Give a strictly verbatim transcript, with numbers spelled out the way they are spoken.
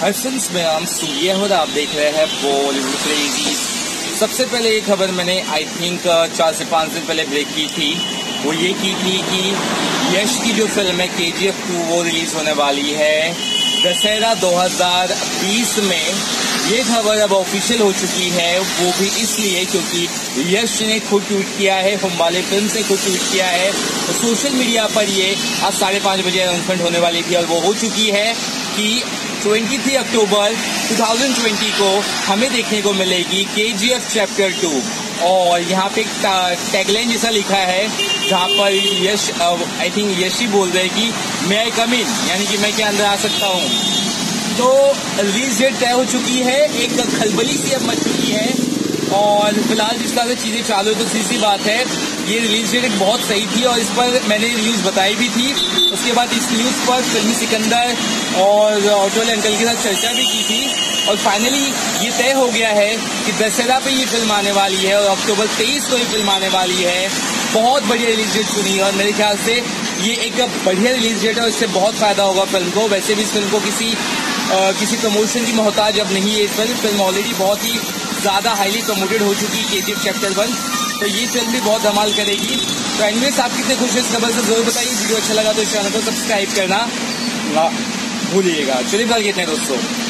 हर्षंस में हम सुनिए और आप देख रहे हैं बॉलीवुड क्रेजी। सबसे पहले ये खबर मैंने आई थिंक चार से पाँच दिन पहले ब्रेक की थी। वो ये की थी कि यश की जो फिल्म है के जी एफ टू वो रिलीज होने वाली है दशहरा दो हज़ार बीस में। ये खबर अब ऑफिशियल हो चुकी है, वो भी इसलिए क्योंकि यश ने खुद ट्वीट किया है, हम वाले फिल्म से खुद ट्वीट किया है। तो सोशल मीडिया पर ये आज साढ़े पाँच बजे अनाउंसमेंट होने वाली थी और वो हो चुकी है कि तेईस अक्टूबर दो हज़ार बीस को हमें देखने को मिलेगी के जी एफ चैप्टर टू। और यहाँ पे एक टैगलाइन जैसा लिखा है जहाँ पर यश आई थिंक यश ही बोल रहे हैं कि मैं आई कम इन, यानी कि मैं क्या अंदर आ सकता हूँ। तो रिलीज डेट तय हो चुकी है, एक खलबली सी अब मच चुकी है और फिलहाल जिस तरह से चीजें चालू है तो सीधी सी बात है ये रिलीज डेट एक बहुत सही थी और इस पर मैंने न्यूज बताई भी थी। उसके बाद इस न्यूज पर फिल्मी सिकंदर और ऑटो वाले अंकल के साथ चर्चा भी की थी और फाइनली ये तय हो गया है कि दशहरा पे ये फिल्म आने वाली है और अक्टूबर तेईस को ये फिल्म आने वाली है। बहुत बढ़िया रिलीज डेट चुनी है और मेरे ख्याल से ये एक बढ़िया रिलीज डेट है और इससे बहुत फायदा होगा फिल्म को। वैसे भी इस फिल्म को किसी आ, किसी प्रमोशन की मोहताज अब नहीं है। इस फिल्म फिल्म ऑलरेडी बहुत ही ज़्यादा हाईली प्रमोटेड हो चुकी है K G F chapter one, तो ये फिल्म भी बहुत धमाल करेगी। तो एनीवेज आप कितने खुश हैं इस खबर से जरूर बताइए। वीडियो अच्छा लगा तो चैनल को सब्सक्राइब करना ना भूलिएगा। चलिए बात कहते हैं दोस्तों।